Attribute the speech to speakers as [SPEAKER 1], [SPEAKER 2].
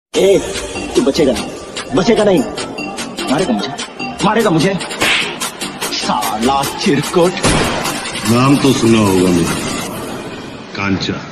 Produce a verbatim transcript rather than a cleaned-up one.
[SPEAKER 1] ए, तू बचेगा नहीं, बचेगा नहीं। मारेगा मुझे, मारेगा मुझे, साला चिरकुट।
[SPEAKER 2] नाम तो सुना होगा मेरा, कांचा।